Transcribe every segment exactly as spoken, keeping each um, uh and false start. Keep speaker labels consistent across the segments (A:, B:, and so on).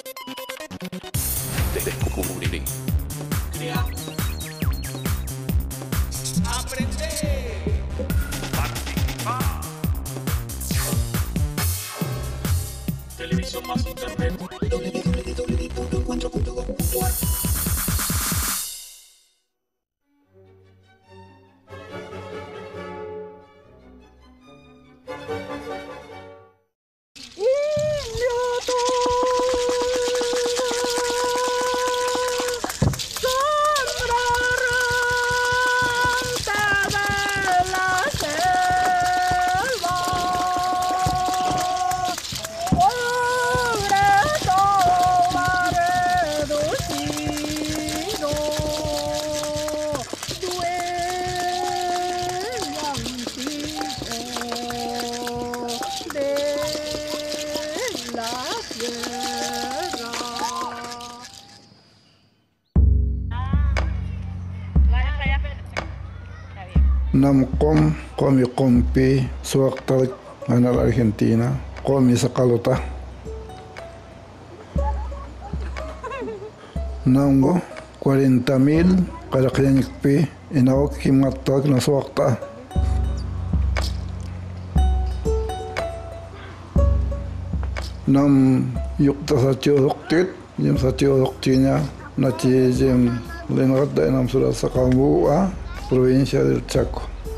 A: Descubrí.
B: Crear. Aprender.
C: Participar.
B: Televisión más internet. doble u doble u doble u punto encuentro punto gov punto ar.
D: Nam kom komi kompi suaktarik anal Argentina komi sakalota namgo cuarenta mil karakyanikpi inawak himatak na suakta nam yukta sa tiyoroktit jim sa tiyoroktinya na chi jim lengat da nam surat sa Kambua provincia del Chaco.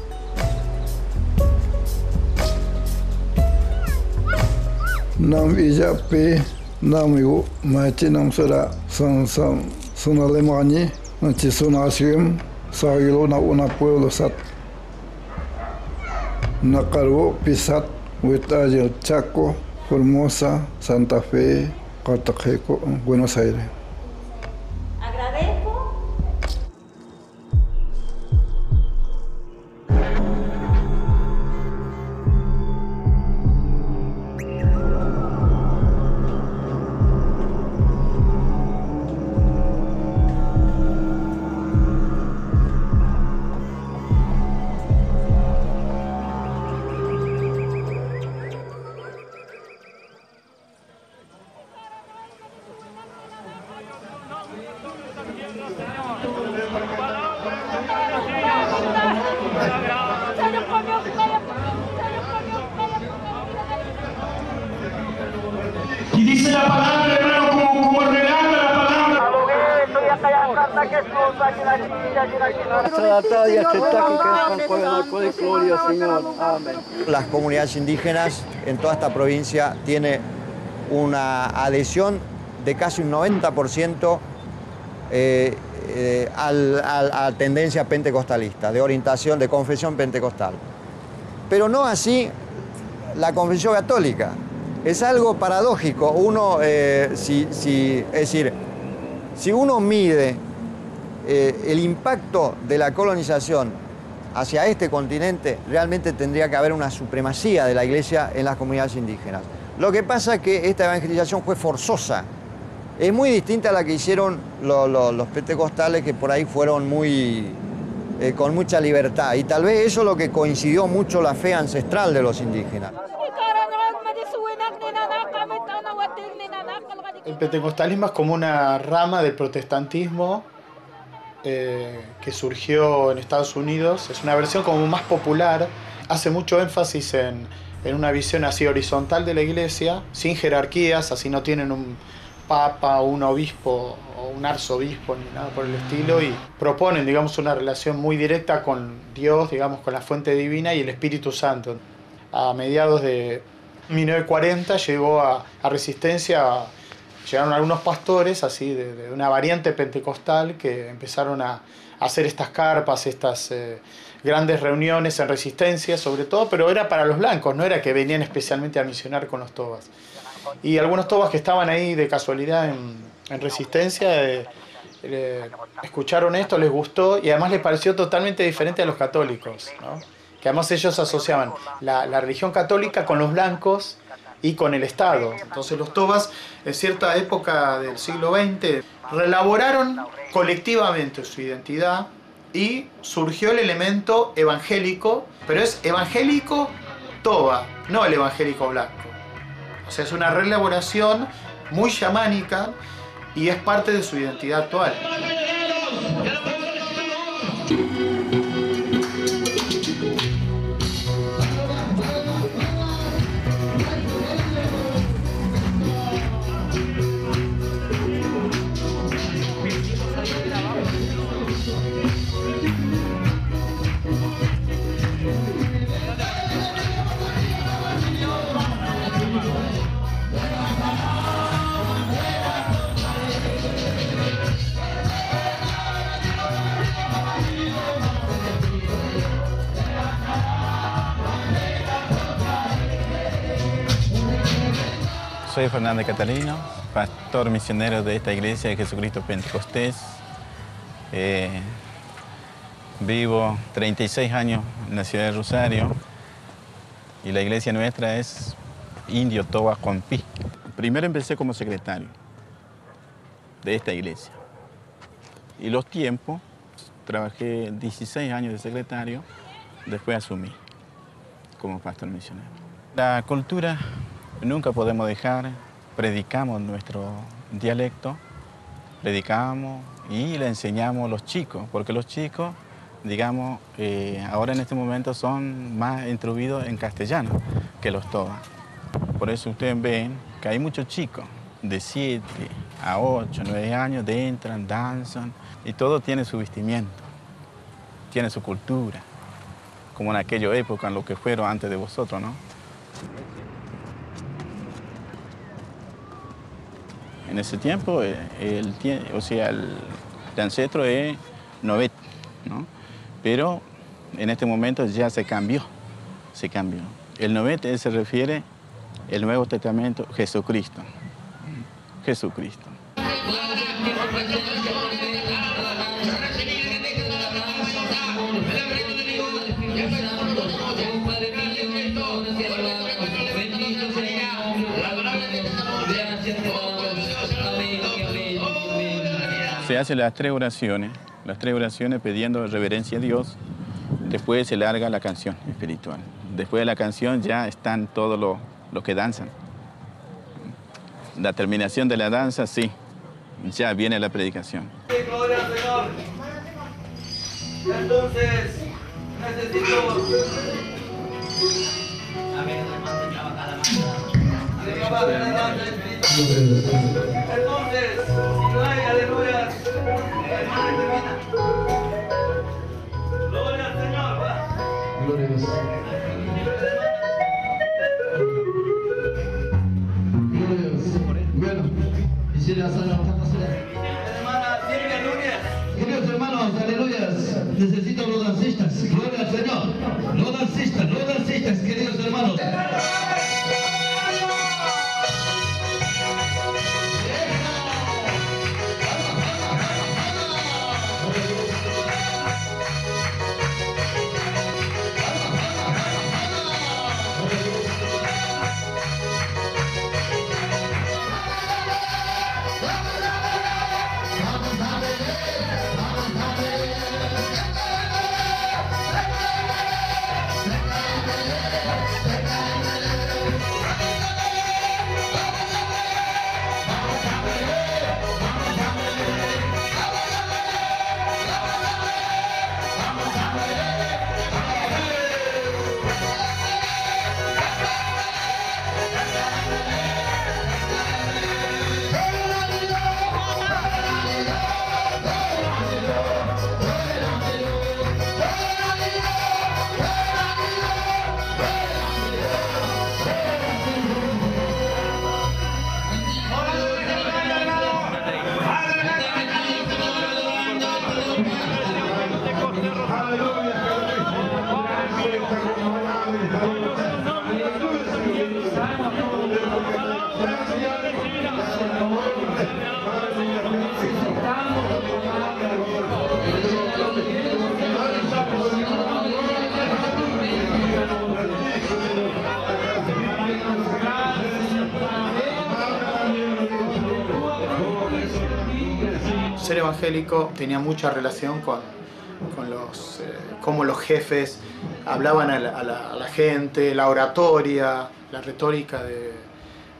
D: Nam ijapi nam iu machi nam sura san san sun Alemania nanti sun asim sagilo na una pueblo sat nakaru pisat witaje Chaco, Formosa, Santa Fe, Cartagena, Buenos Aires.
E: Y dice la palabra, hermano, como, como relata la palabra.
F: Las comunidades indígenas en toda esta provincia tienen una adhesión de casi un noventa por ciento eh, eh, al, al, a tendencia pentecostalista, de orientación, de confesión pentecostal. Pero no así la confesión católica. Es algo paradójico. Uno, eh, si, si, es decir, si uno mide eh, el impacto de la colonización hacia este continente, realmente tendría que haber una supremacía de la Iglesia en las comunidades indígenas. Lo que pasa es que esta evangelización fue forzosa. Es muy distinta a la que hicieron lo, lo, los pentecostales, que por ahí fueron muy, eh, con mucha libertad. Y tal vez eso es lo que coincidió mucho la fe ancestral de los indígenas.
G: El pentecostalismo es como una rama del protestantismo eh, que surgió en Estados Unidos. Es una versión como más popular. Hace mucho énfasis en, en una visión así horizontal de la iglesia, sin jerarquías, así no tienen un papa, un obispo o un arzobispo ni nada por el estilo, y proponen, digamos, una relación muy directa con Dios, digamos, con la fuente divina y el Espíritu Santo. A mediados de mil novecientos cuarenta llegó a, a Resistencia, llegaron algunos pastores así de, de una variante pentecostal que empezaron a, a hacer estas carpas, estas eh, grandes reuniones en Resistencia sobre todo, pero era para los blancos, no era que venían especialmente a misionar con los tobas. Y algunos tobas que estaban ahí de casualidad en, en Resistencia eh, eh, escucharon esto, les gustó y además les pareció totalmente diferente a los católicos, ¿no? Que además ellos asociaban la, la religión católica con los blancos y con el Estado. Entonces los tobas en cierta época del siglo veinte reelaboraron colectivamente su identidad y surgió el elemento evangélico, pero es evangélico toba, no el evangélico blanco. O sea, es una reelaboración muy chamánica y es parte de su identidad actual.
H: Soy Fernández Catalino, pastor misionero de esta iglesia de Jesucristo Pentecostés. Eh, vivo treinta y seis años en la ciudad de Rosario y la iglesia nuestra es Indio Toba Compi. Primero empecé como secretario de esta iglesia y los tiempos, trabajé dieciséis años de secretario, después asumí como pastor misionero. La cultura nunca podemos dejar, predicamos nuestro dialecto, predicamos y le enseñamos a los chicos, porque los chicos, digamos, eh, ahora en este momento son más instruidos en castellano que los toba. Por eso ustedes ven que hay muchos chicos de siete a ocho, nueve años, de entran, danzan y todo tiene su vestimiento, tiene su cultura, como en aquella época, en lo que fueron antes de vosotros, ¿no? En ese tiempo, el, el, o sea, el, el ancestro es Novet, ¿no? Pero en este momento ya se cambió, se cambió. El Novet se refiere al Nuevo Testamento, Jesucristo, Jesucristo. Se hacen las tres oraciones, las tres oraciones pidiendo reverencia a Dios, después se larga la canción espiritual. Después de la canción ya están todos los, los que danzan. La terminación de la danza, sí, ya viene la predicación.
I: Gloria al Señor. Entonces, necesito... Entonces, si no hay aleluya, hermano, termina. Gloria al Señor, va.
B: Gloria a Dios. Gloria a Dios. Bueno, quisiera hacer una
I: Hermana Silvia Núñez.
B: Queridos hermanos, aleluyas, necesito los dancistas. Gloria al Señor. Los dancistas, los dancistas, queridos hermanos.
G: Ser evangélico tenía mucha relación con, con los, eh, cómo los jefes hablaban a la, a, la, a la gente, la oratoria, la retórica de,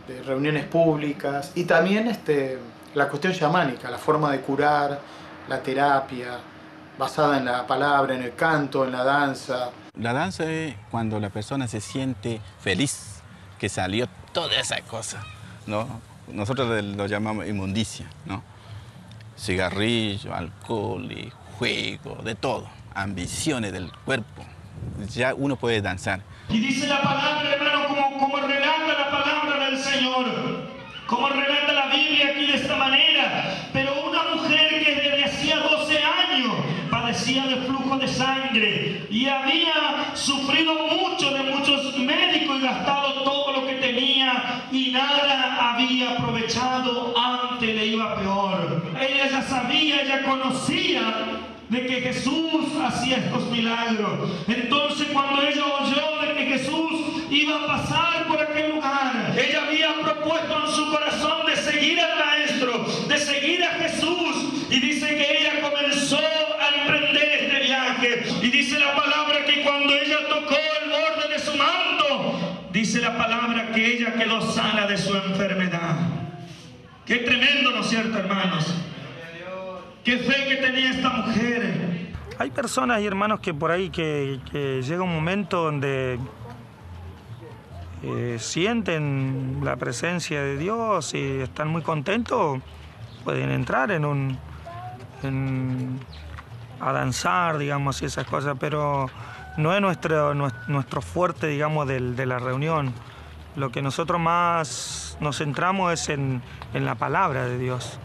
G: de reuniones públicas y también este, la cuestión chamánica, la forma de curar, la terapia, basada en la palabra, en el canto, en la danza.
H: La danza es cuando la persona se siente feliz, que salió toda esa cosa, ¿no? Nosotros lo llamamos inmundicia, ¿no? Cigarrillo, alcohol, y juego, de todo, ambiciones del cuerpo. Ya uno puede danzar.
E: Y dice la palabra, hermano, como, como relata la palabra del Señor, como relata la Biblia aquí de esta manera. Pero una mujer que desde hacía doce años padecía de flujo de sangre y había sufrido mucho de muchos médicos y gastado todo lo que tenía y nada había aprovechado, antes le iba peor. Ella ya sabía, ella conocía de que Jesús hacía estos milagros. Entonces, cuando ella oyó de que Jesús iba a pasar por aquel lugar, ella había propuesto en su corazón de seguir al Maestro, de seguir a Jesús, y dice que ella comenzó a emprender este viaje. Y dice la palabra que cuando ella tocó el borde de su manto, dice la palabra que ella quedó sana de su enfermedad. Qué tremendo, ¿no es cierto, hermanos? ¡Qué fe que tenía esta mujer!
J: Hay personas y hermanos que por ahí que, que llega un momento donde eh, sienten la presencia de Dios y están muy contentos, pueden entrar en un en, a danzar, digamos, y esas cosas, pero no es nuestro, nuestro fuerte, digamos, del, de la reunión. Lo que nosotros más nos centramos es en, en la palabra de Dios.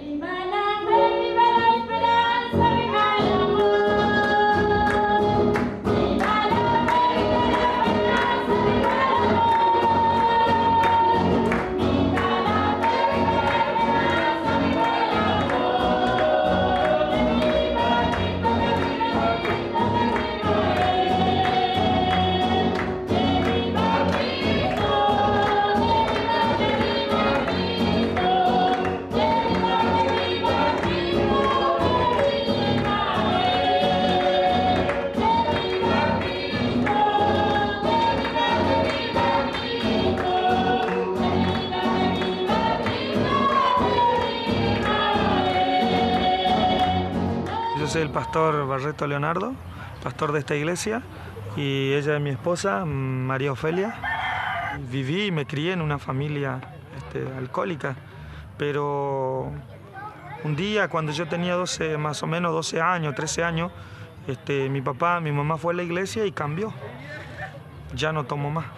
J: Yo soy el pastor Barreto Leonardo, pastor de esta iglesia, y ella es mi esposa, María Ofelia. Viví y me crié en una familia este, alcohólica, pero un día cuando yo tenía doce, más o menos doce años, trece años, este, mi papá, mi mamá fue a la iglesia y cambió. Ya no tomo más.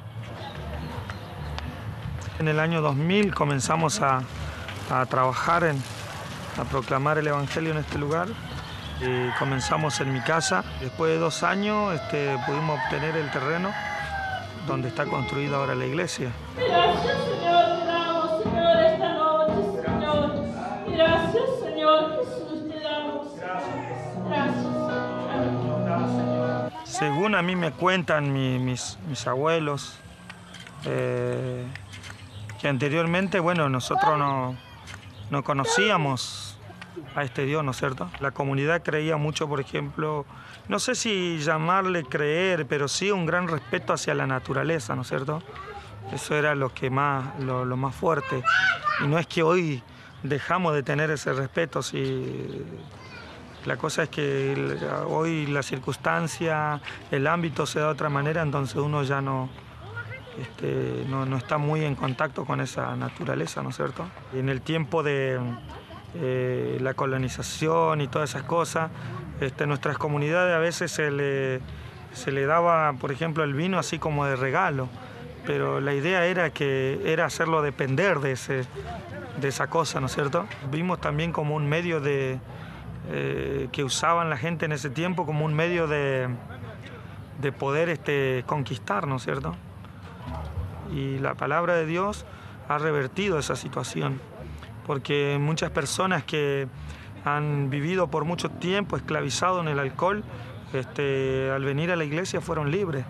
J: En el año dos mil comenzamos a, a trabajar, en, a proclamar el evangelio en este lugar. Y comenzamos en mi casa. Después de dos años este, pudimos obtener el terreno donde está construida ahora la iglesia.
K: Gracias, Señor, te damos, Señor, esta noche, Señor. Gracias, Señor Jesús, te damos. Gracias, Señor.
J: Según a mí me cuentan mi, mis, mis abuelos, eh, que anteriormente, bueno, nosotros no, no conocíamos a este Dios, ¿no es cierto? La comunidad creía mucho, por ejemplo, no sé si llamarle creer, pero sí un gran respeto hacia la naturaleza, ¿no es cierto? Eso era lo que más, lo, lo más fuerte. Y no es que hoy dejamos de tener ese respeto, si la cosa es que hoy la circunstancia, el ámbito se da de otra manera, entonces uno ya no, este, no, no está muy en contacto con esa naturaleza, ¿no es cierto? Y en el tiempo de Eh, la colonización y todas esas cosas, este, nuestras comunidades a veces se le, se le daba, por ejemplo, el vino así como de regalo, pero la idea era que era hacerlo depender de, ese, de esa cosa, ¿no es cierto? Vimos también como un medio de, eh, que usaban la gente en ese tiempo, como un medio de, de poder este, conquistar, ¿no es cierto? Y la palabra de Dios ha revertido esa situación, porque muchas personas que han vivido por mucho tiempo esclavizados en el alcohol, este, al venir a la iglesia fueron libres.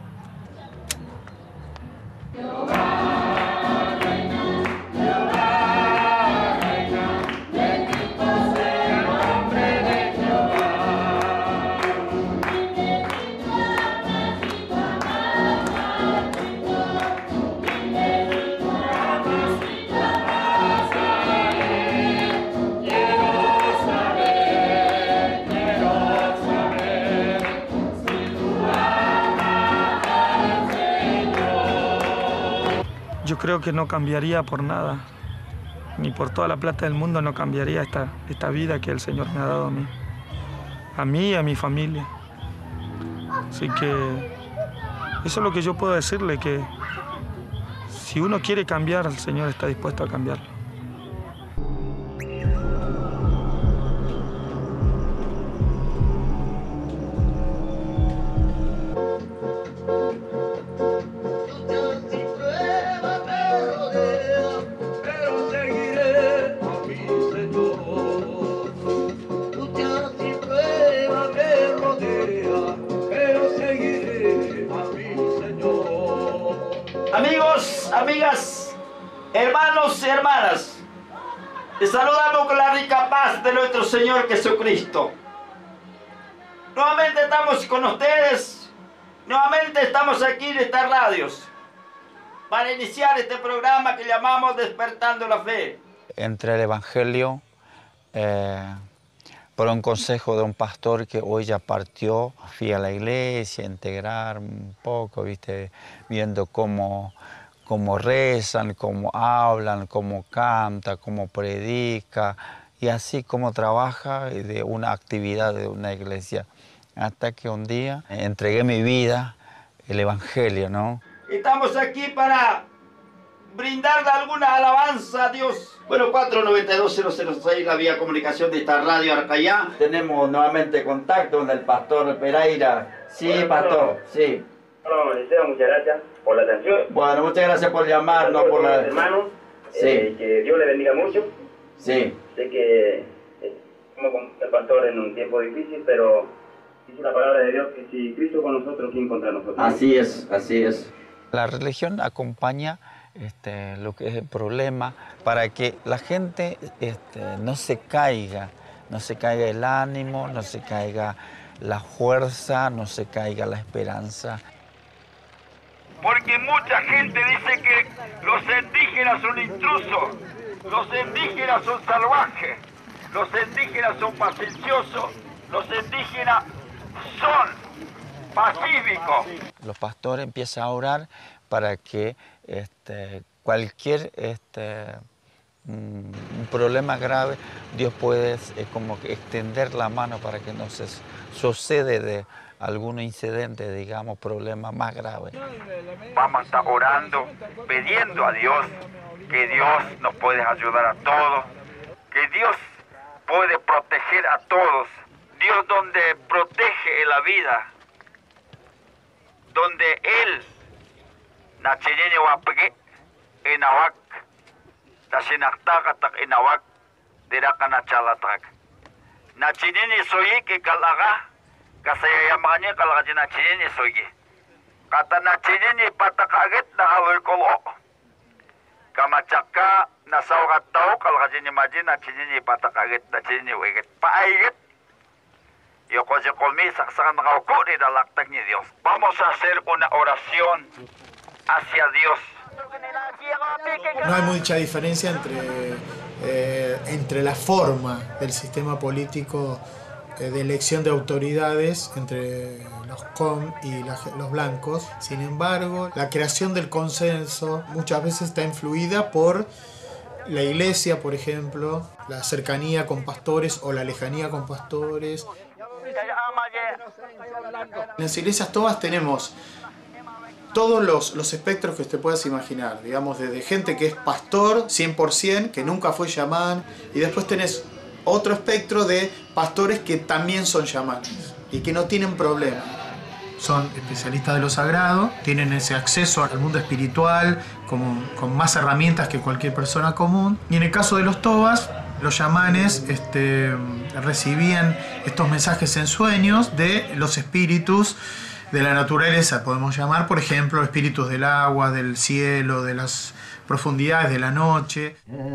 J: yo creo que no cambiaría por nada, ni por toda la plata del mundo no cambiaría esta, esta vida que el Señor me ha dado a mí, a mí y a mi familia. Así que eso es lo que yo puedo decirle, que si uno quiere cambiar, el Señor está dispuesto a cambiarlo.
L: Amigos, amigas, hermanos y hermanas, les saludamos con la rica paz de nuestro Señor Jesucristo. Nuevamente estamos con ustedes, nuevamente estamos aquí en estas radios para iniciar este programa que llamamos Despertando la Fe.
M: Entre el Evangelio, eh, por un consejo de un pastor que hoy ya partió, fui a la iglesia a integrar un poco, ¿viste? Viendo cómo, cómo rezan, cómo hablan, cómo canta, cómo predica, y así como trabaja de una actividad de una iglesia. Hasta que un día entregué mi vida, el Evangelio, ¿no?
L: Estamos aquí para brindarle alguna alabanza a Dios. Bueno, cuatro nueve dos cero cero seis, la vía comunicación de esta radio Arcayá. Tenemos nuevamente contacto con el pastor Pereira. Sí, bueno, pastor, sí.
N: Bueno, Liceo, muchas gracias por la atención.
L: Bueno, muchas gracias por llamarnos. Por la...
N: hermanos,
L: sí.
N: eh, que Dios le bendiga mucho.
L: Sí.
N: Sé que estamos con el pastor en un tiempo difícil, pero dice la palabra de Dios que si Cristo con nosotros, ¿quién contra nosotros?
L: Así es, así es.
M: La religión acompaña Este, lo que es el problema, para que la gente este, no se caiga, no se caiga el ánimo, no se caiga la fuerza, no se caiga la esperanza.
L: Porque mucha gente dice que los indígenas son intrusos, los indígenas son salvajes, los indígenas son paciciosos, los indígenas son pacíficos.
M: Los pastores empiezan a orar para que este, cualquier este, un problema grave, Dios puede eh, como que extender la mano para que no se sucede de algún incidente, digamos, problema más grave.
L: Vamos a estar orando, pidiendo a Dios que Dios nos puede ayudar a todos, que Dios puede proteger a todos. Dios donde protege la vida, donde Él Nachinini wapge enawak tasinaktak enawak dirakana chalatak. Nachinini soyi que kalaga kasayamanya kalaga nachinini soyi. Kata nachinini patakaget na haloy kolo. Kamachaka nasawgatao kalaga maji nachinini patakaget nachinini weget paiget. Yo cosa colmi saksakan nakauko de dalaktak ni Dios. Vamos a hacer una oración hacia Dios.
G: No hay mucha diferencia entre, eh, entre la forma del sistema político eh, de elección de autoridades entre los com y la, los blancos. Sin embargo, la creación del consenso muchas veces está influida por la iglesia, por ejemplo, la cercanía con pastores o la lejanía con pastores. En las iglesias todas tenemos todos los, los espectros que te puedas imaginar, digamos, desde gente que es pastor cien por ciento, que nunca fue chamán, y después tenés otro espectro de pastores que también son chamanes y que no tienen problema. Son especialistas de lo sagrado, tienen ese acceso al mundo espiritual como, con más herramientas que cualquier persona común. Y en el caso de los tobas, los chamanes este, recibían estos mensajes en sueños de los espíritus de la naturaleza, podemos llamar, por ejemplo, espíritus del agua, del cielo, de las profundidades de la noche.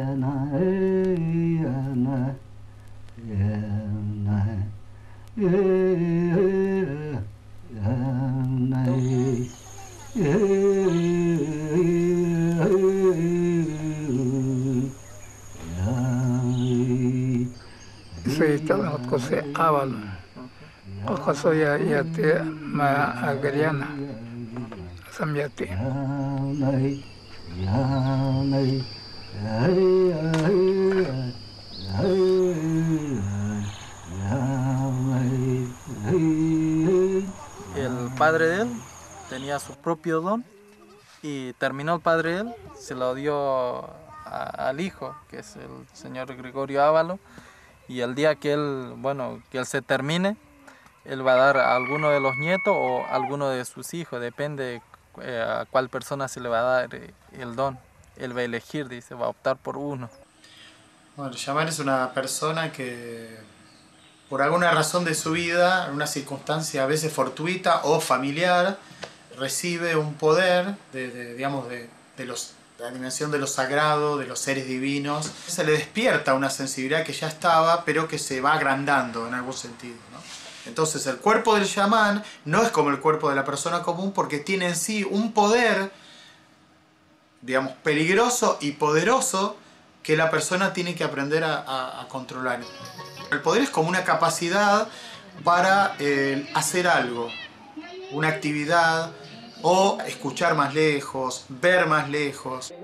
O: Okaso ya yate ma agariana samyate
P: El padre de él tenía su propio don y terminó el padre de él, se lo dio a, al hijo, que es el señor Gregorio Ávalo, y el día que él, bueno, que él se termine, él va a dar a alguno de los nietos o a alguno de sus hijos, depende eh, a cuál persona se le va a dar eh, el don. Él va a elegir, dice, va a optar por uno.
G: Bueno, el chamán es una persona que por alguna razón de su vida, en una circunstancia a veces fortuita o familiar, recibe un poder de, de, digamos, de, de, los, de la dimensión de lo sagrado, de los seres divinos. Se le despierta una sensibilidad que ya estaba, pero que se va agrandando en algún sentido, ¿no? Entonces el cuerpo del chamán no es como el cuerpo de la persona común porque tiene en sí un poder, digamos, peligroso y poderoso que la persona tiene que aprender a, a, a controlar. El poder es como una capacidad para eh, hacer algo, una actividad, o escuchar más lejos, ver más lejos.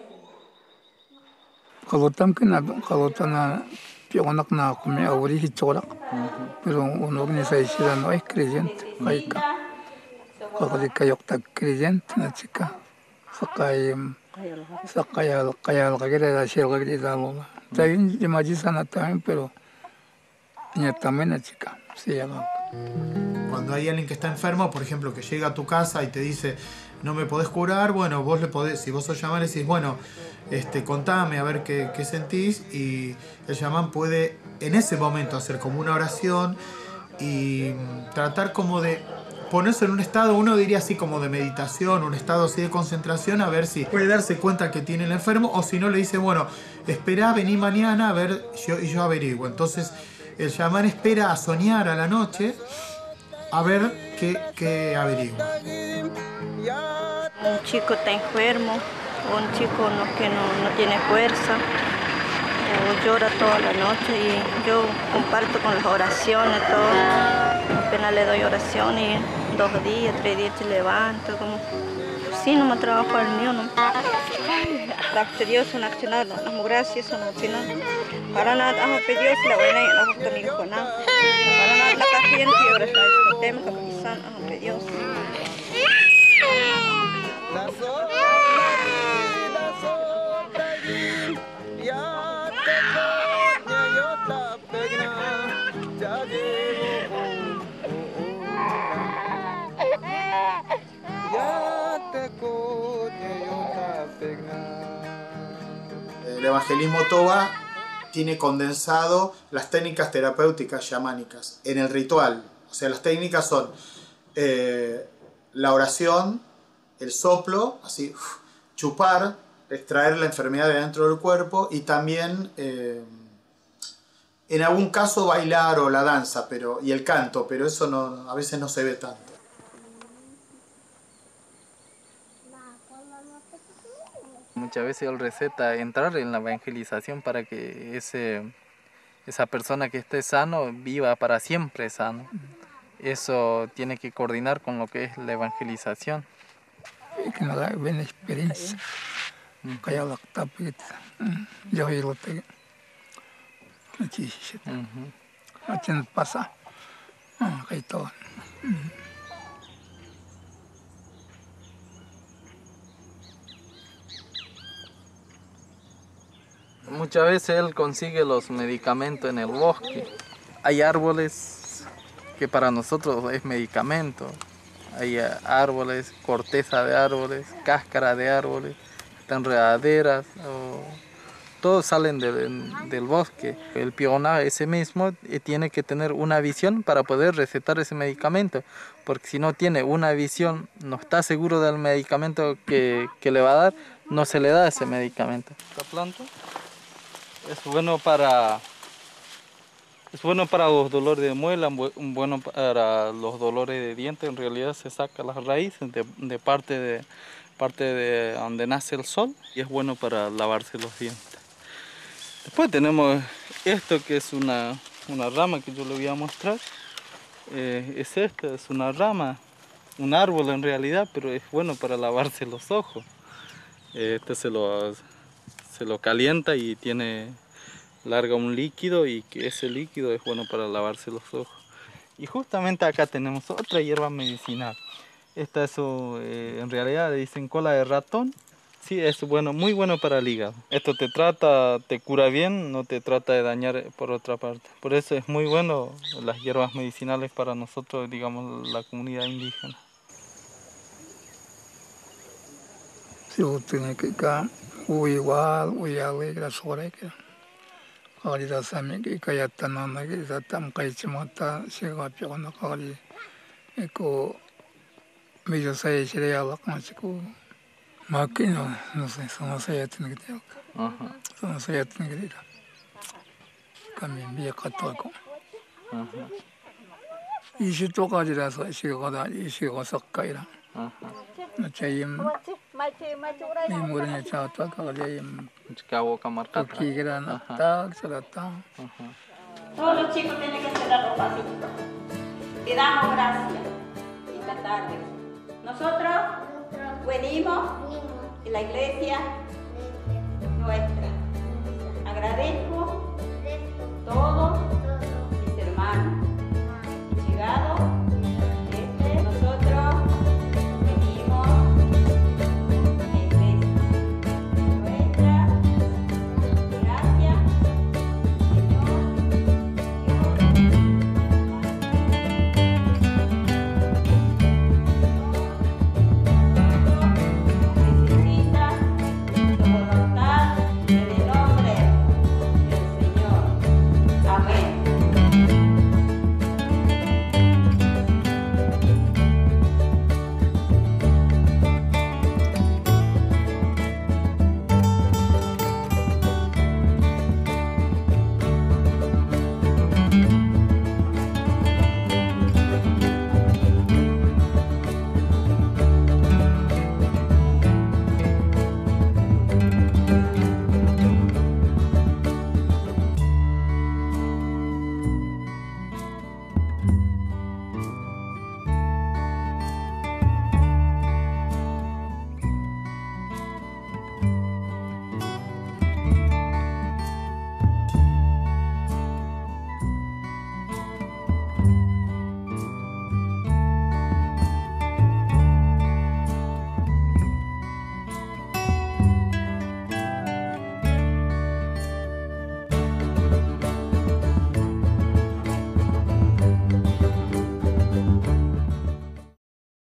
O: Pero una organización no es creyente, que yo está creyente, una chica, Sakaya, Sakaya, Kaya, Kagera, Shell, Grida, también de Majisana también, pero tenía también una chica, se llama.
G: Cuando hay alguien que está enfermo, por ejemplo, que llega a tu casa y te dice, no me podés curar, bueno, vos le podés, si vos sos chamán, le decís, bueno, este, contame a ver qué, qué sentís, y el chamán puede en ese momento hacer como una oración y tratar como de ponerse en un estado, uno diría así como de meditación, un estado así de concentración, a ver si puede darse cuenta que tiene el enfermo, o si no le dice, bueno, esperá, vení mañana a ver, yo, y yo averiguo. Entonces el chamán espera a soñar a la noche a ver qué, qué averigua.
Q: Un chico está enfermo, o un chico no, que no, no tiene fuerza, o llora toda la noche, y yo comparto con las oraciones, todo. Apenas le doy oración y dos días, tres días se levanto, como sí, no me trabajo al mío, no. Gracias Dios, un accionar, no, gracias, no, sino para nada, amo a Dios, la buena y no justo mi hijo, nada. Para nada, la gente, y ahora está el tema, capitán, amo a Dios.
G: El evangelismo Toba tiene condensado las técnicas terapéuticas chamánicas en el ritual. O sea, las técnicas son eh, la oración, el soplo, así, uf, chupar, extraer la enfermedad de dentro del cuerpo, y también eh, en algún caso bailar o la danza, pero, y el canto, pero eso no, a veces no se ve tanto.
P: Muchas veces él receta entrar en la evangelización para que ese, esa persona que esté sano viva para siempre sano. Eso tiene que coordinar con lo que es la evangelización.
O: Que nos da buena experiencia. Que ya lo está pidiendo. Yo y lo tengo. Aquí se está. Aquí nos pasa. Aquí todo.
P: Muchas veces él consigue los medicamentos en el bosque. Hay árboles que para nosotros es medicamento. Hay árboles, corteza de árboles, cáscara de árboles, enredaderas, o, todos salen de, del bosque. El pioná ese mismo tiene que tener una visión para poder recetar ese medicamento, porque si no tiene una visión, no está seguro del medicamento que, que le va a dar, no se le da ese medicamento. Esta planta es bueno para, es bueno para los dolores de muela, bueno para los dolores de dientes. En realidad se saca las raíces de, de parte de parte de donde nace el sol, y es bueno para lavarse los dientes. Después tenemos esto, que es una, una rama que yo le voy a mostrar. Eh, es esta, es una rama, un árbol en realidad, pero es bueno para lavarse los ojos. Este se lo, se lo calienta y tiene, larga un líquido y que ese líquido es bueno para lavarse los ojos. Y justamente acá tenemos otra hierba medicinal. Esta es, eh, en realidad le dicen cola de ratón. Sí, es bueno, muy bueno para el hígado. Esto te trata, te cura bien, no te trata de dañar por otra parte. Por eso es muy bueno las hierbas medicinales para nosotros, digamos, la comunidad indígena.
O: Si vos tenés que acá, o igual, o ya le las horas que ahorita saben que ya están nada que ya están caichimata, se va pegando cali, eco, medio se sería la consigo. Máquina, no sé, eso no se ya tiene que tener. Eso no se ya tiene que tener. También bien católico. Y si toca de las cosas, y si cosas caerán. No chayim, ni murió chao toca chayim.
P: Chicago camarca.
O: Aquí gran ataque, se la ataque.
K: Todos los chicos tienen que cerrar los pasitos. Y damos gracias esta tarde. Nosotros venimos de la iglesia nuestra. Agradezco